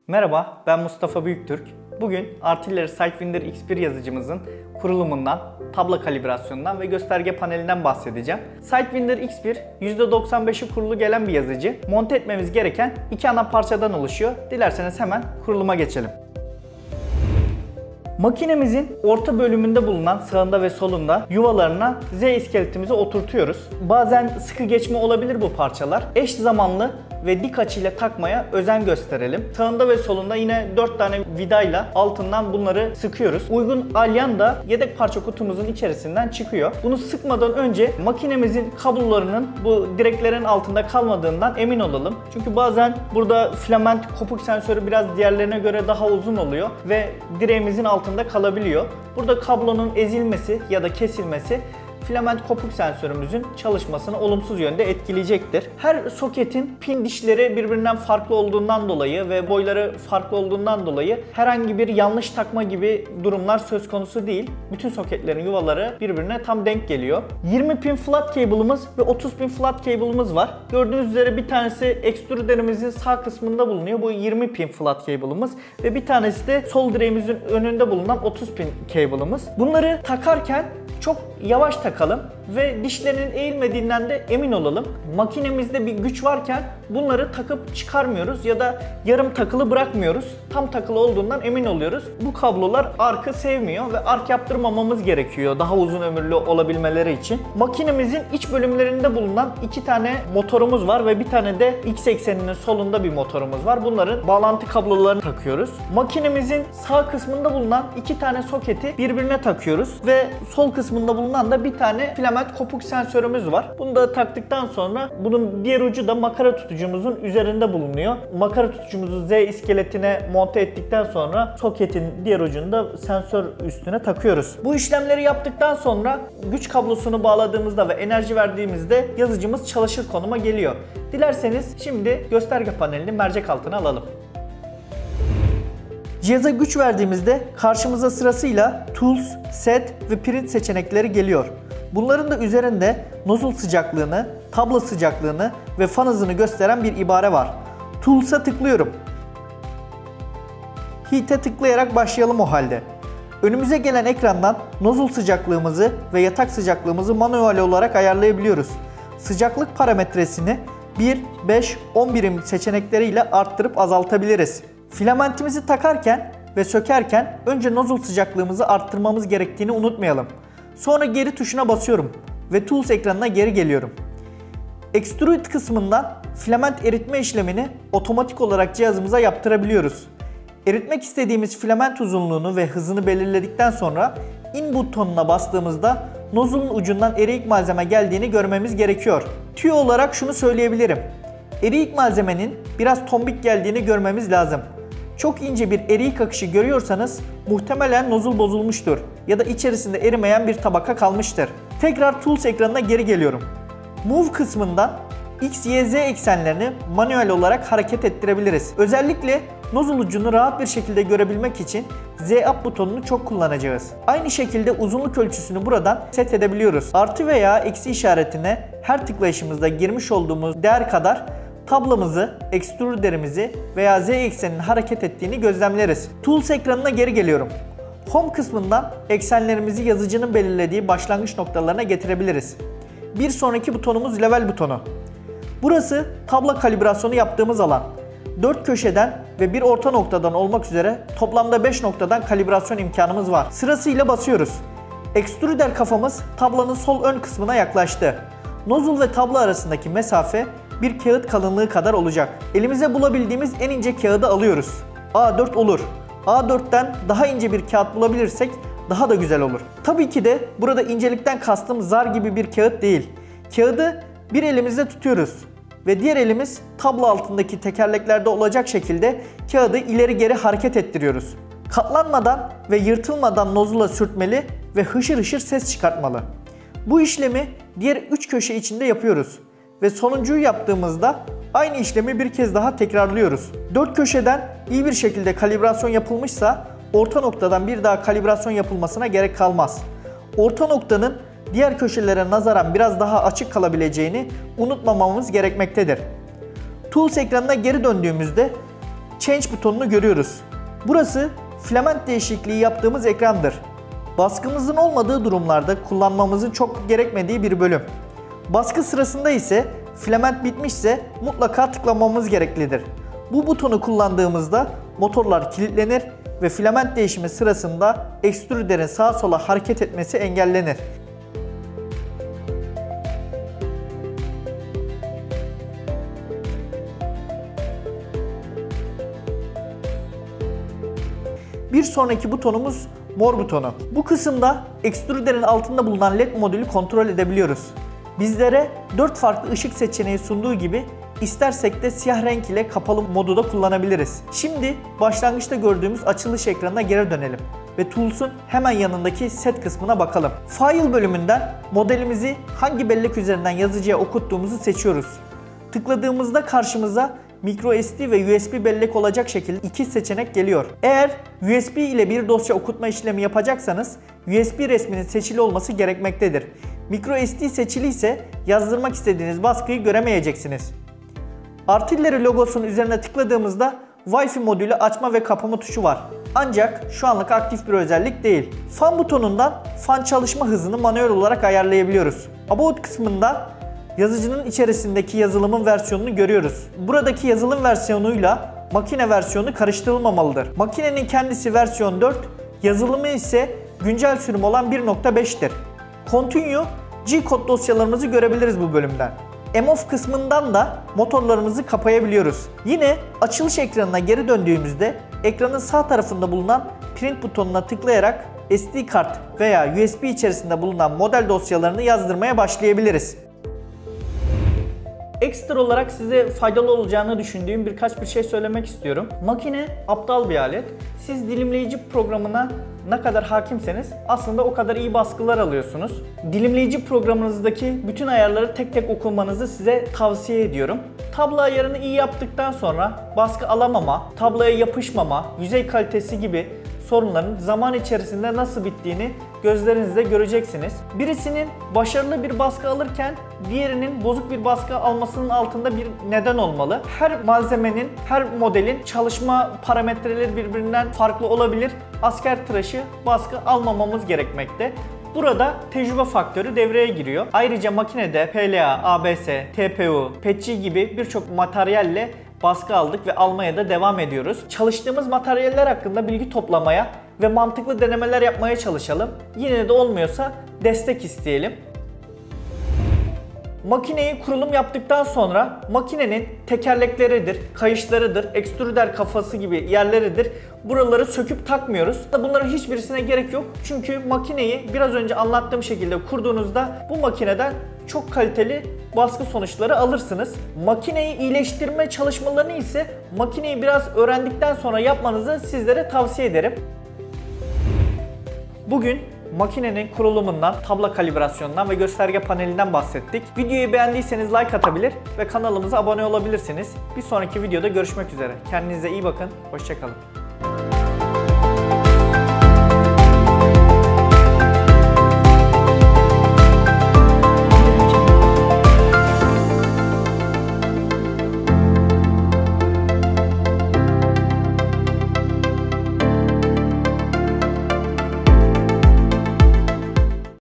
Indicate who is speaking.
Speaker 1: Merhaba, ben Mustafa Büyüktürk. Bugün Artillery Sightwinder X1 yazıcımızın kurulumundan, tablo kalibrasyonundan ve gösterge panelinden bahsedeceğim. Sightwinder X1 %95'i kurulu gelen bir yazıcı. Monte etmemiz gereken iki ana parçadan oluşuyor. Dilerseniz hemen kuruluma geçelim. Makinemizin orta bölümünde bulunan sağında ve solunda yuvalarına Z iskeletimizi oturtuyoruz. Bazen sıkı geçme olabilir bu parçalar. Eş zamanlı ve dik açıyla takmaya özen gösterelim. Sağında ve solunda yine 4 tane vidayla altından bunları sıkıyoruz. Uygun alyan da yedek parça kutumuzun içerisinden çıkıyor. Bunu sıkmadan önce makinemizin kablolarının bu direklerin altında kalmadığından emin olalım. Çünkü bazen burada filament kopuk sensörü biraz diğerlerine göre daha uzun oluyor ve direğimizin altında kalabiliyor. Burada kablonun ezilmesi ya da kesilmesi filament kopuk sensörümüzün çalışmasını olumsuz yönde etkileyecektir. Her soketin pin dişleri birbirinden farklı olduğundan dolayı ve boyları farklı olduğundan dolayı herhangi bir yanlış takma gibi durumlar söz konusu değil. Bütün soketlerin yuvaları birbirine tam denk geliyor. 20 pin flat cable'ımız ve 30 pin flat cable'ımız var. Gördüğünüz üzere bir tanesi ekstrüderimizin sağ kısmında bulunuyor. Bu 20 pin flat cable'ımız ve bir tanesi de sol direğimizin önünde bulunan 30 pin cable'ımız. Bunları takarken çok yavaş takalım ve dişlerinin eğilmediğinden de emin olalım. Makinemizde bir güç varken bunları takıp çıkarmıyoruz ya da yarım takılı bırakmıyoruz. Tam takılı olduğundan emin oluyoruz. Bu kablolar arkı sevmiyor ve ark yaptırmamamız gerekiyor daha uzun ömürlü olabilmeleri için. Makinemizin iç bölümlerinde bulunan iki tane motorumuz var ve bir tane de X ekseninin solunda bir motorumuz var. Bunların bağlantı kablolarını takıyoruz. Makinemizin sağ kısmında bulunan iki tane soketi birbirine takıyoruz ve sol kısmında bulunan da bir tane filament kopuk sensörümüz var. Bunu da taktıktan sonra bunun diğer ucu da makara tutucumuzun üzerinde bulunuyor. Makara tutucumuzu Z iskeletine monte ettikten sonra soketin diğer ucunu da sensör üstüne takıyoruz. Bu işlemleri yaptıktan sonra güç kablosunu bağladığımızda ve enerji verdiğimizde yazıcımız çalışır konuma geliyor. Dilerseniz şimdi gösterge panelini mercek altına alalım. Cihaza güç verdiğimizde karşımıza sırasıyla Tools, Set ve Print seçenekleri geliyor. Bunların da üzerinde nozzle sıcaklığını, tablo sıcaklığını ve fan hızını gösteren bir ibare var. Tools'a tıklıyorum. Heat'e tıklayarak başlayalım o halde. Önümüze gelen ekrandan nozzle sıcaklığımızı ve yatak sıcaklığımızı manuel olarak ayarlayabiliyoruz. Sıcaklık parametresini 1, 5, 10 birim seçenekleriyle arttırıp azaltabiliriz. Filamentimizi takarken ve sökerken önce nozzle sıcaklığımızı arttırmamız gerektiğini unutmayalım. Sonra geri tuşuna basıyorum ve Tools ekranına geri geliyorum. Extrude kısmından filament eritme işlemini otomatik olarak cihazımıza yaptırabiliyoruz. Eritmek istediğimiz filament uzunluğunu ve hızını belirledikten sonra In butonuna bastığımızda nozzle'ın ucundan eriyik malzeme geldiğini görmemiz gerekiyor. Tüyo olarak şunu söyleyebilirim. Eriyik malzemenin biraz tombik geldiğini görmemiz lazım. Çok ince bir eriyik akışı görüyorsanız muhtemelen nozzle bozulmuştur ya da içerisinde erimeyen bir tabaka kalmıştır. Tekrar Tools ekranına geri geliyorum. Move kısmından X, Y, Z eksenlerini manuel olarak hareket ettirebiliriz. Özellikle nozzle ucunu rahat bir şekilde görebilmek için Z up butonunu çok kullanacağız. Aynı şekilde uzunluk ölçüsünü buradan set edebiliyoruz. Artı veya eksi işaretine her tıklayışımızda girmiş olduğumuz değer kadar tablomuzu, ekstrüderimizi veya Z ekseninin hareket ettiğini gözlemleriz. Tools ekranına geri geliyorum. Home kısmından eksenlerimizi yazıcının belirlediği başlangıç noktalarına getirebiliriz. Bir sonraki butonumuz level butonu. Burası tablo kalibrasyonu yaptığımız alan. 4 köşeden ve bir orta noktadan olmak üzere toplamda 5 noktadan kalibrasyon imkanımız var. Sırasıyla basıyoruz. Extruder kafamız tablonun sol ön kısmına yaklaştı. Nozzle ve tablo arasındaki mesafe bir kağıt kalınlığı kadar olacak. Elimize bulabildiğimiz en ince kağıdı alıyoruz. A4 olur. A4'ten daha ince bir kağıt bulabilirsek daha da güzel olur. Tabii ki de burada incelikten kastım zar gibi bir kağıt değil. Kağıdı bir elimizde tutuyoruz ve diğer elimiz tablo altındaki tekerleklerde olacak şekilde kağıdı ileri geri hareket ettiriyoruz. Katlanmadan ve yırtılmadan nozzle'a sürtmeli ve hışır hışır ses çıkartmalı. Bu işlemi diğer 3 köşe içinde yapıyoruz ve sonuncuyu yaptığımızda aynı işlemi bir kez daha tekrarlıyoruz. 4 köşeden iyi bir şekilde kalibrasyon yapılmışsa orta noktadan bir daha kalibrasyon yapılmasına gerek kalmaz. Orta noktanın diğer köşelere nazaran biraz daha açık kalabileceğini unutmamamız gerekmektedir. Tools ekranına geri döndüğümüzde Change butonunu görüyoruz. Burası filament değişikliği yaptığımız ekrandır. Baskımızın olmadığı durumlarda kullanmamızın çok gerekmediği bir bölüm. Baskı sırasında ise filament bitmişse mutlaka tıklamamız gereklidir. Bu butonu kullandığımızda motorlar kilitlenir ve filament değişimi sırasında ekstrüderin sağa sola hareket etmesi engellenir. Bir sonraki butonumuz mor butonu. Bu kısımda ekstrüderin altında bulunan LED modülü kontrol edebiliyoruz. Bizlere 4 farklı ışık seçeneği sunduğu gibi istersek de siyah renk ile kapalı modu da kullanabiliriz. Şimdi başlangıçta gördüğümüz açılış ekranına geri dönelim ve Tools'un hemen yanındaki Set kısmına bakalım. File bölümünden modelimizi hangi bellek üzerinden yazıcıya okuttuğumuzu seçiyoruz. Tıkladığımızda karşımıza microSD ve USB bellek olacak şekilde iki seçenek geliyor. Eğer USB ile bir dosya okutma işlemi yapacaksanız USB resminin seçili olması gerekmektedir. MicroSD seçili ise yazdırmak istediğiniz baskıyı göremeyeceksiniz. Artillery logosunun üzerine tıkladığımızda Wi-Fi modülü açma ve kapama tuşu var. Ancak şu anlık aktif bir özellik değil. Fan butonundan fan çalışma hızını manuel olarak ayarlayabiliyoruz. About kısmında yazıcının içerisindeki yazılımın versiyonunu görüyoruz. Buradaki yazılım versiyonuyla makine versiyonu karıştırılmamalıdır. Makinenin kendisi versiyon 4, yazılımı ise güncel sürüm olan 1.5'tir. Continue, G-Code dosyalarımızı görebiliriz bu bölümden. M-Off kısmından da motorlarımızı kapayabiliyoruz. Yine açılış ekranına geri döndüğümüzde ekranın sağ tarafında bulunan Print butonuna tıklayarak SD kart veya USB içerisinde bulunan model dosyalarını yazdırmaya başlayabiliriz. Ekstra olarak size faydalı olacağını düşündüğüm birkaç bir şey söylemek istiyorum. Makine aptal bir alet. Siz dilimleyici programına ne kadar hakimseniz aslında o kadar iyi baskılar alıyorsunuz. Dilimleyici programınızdaki bütün ayarları tek tek okumanızı size tavsiye ediyorum. Tablo ayarını iyi yaptıktan sonra baskı alamama, tabloya yapışmama, yüzey kalitesi gibi sorunların zaman içerisinde nasıl bittiğini gözlerinizle göreceksiniz. Birisinin başarılı bir baskı alırken diğerinin bozuk bir baskı almasının altında bir neden olmalı. Her malzemenin, her modelin çalışma parametreleri birbirinden farklı olabilir. Asker tıraşı baskı almamamız gerekmekte. Burada tecrübe faktörü devreye giriyor. Ayrıca makinede PLA, ABS, TPU, PETG gibi birçok materyalle baskı aldık ve almaya da devam ediyoruz. Çalıştığımız materyaller hakkında bilgi toplamaya ve mantıklı denemeler yapmaya çalışalım. Yine de olmuyorsa destek isteyelim. Makineyi kurulum yaptıktan sonra makinenin tekerlekleridir, kayışlarıdır, ekstrüder kafası gibi yerleridir. Buraları söküp takmıyoruz. Bunların hiçbirisine gerek yok. Çünkü makineyi biraz önce anlattığım şekilde kurduğunuzda bu makineden çok kaliteli baskı sonuçları alırsınız. Makineyi iyileştirme çalışmalarını ise makineyi biraz öğrendikten sonra yapmanızı sizlere tavsiye ederim. Bugün makinenin kurulumundan, tablo kalibrasyonundan ve gösterge panelinden bahsettik. Videoyu beğendiyseniz like atabilir ve kanalımıza abone olabilirsiniz. Bir sonraki videoda görüşmek üzere. Kendinize iyi bakın. Hoşça kalın.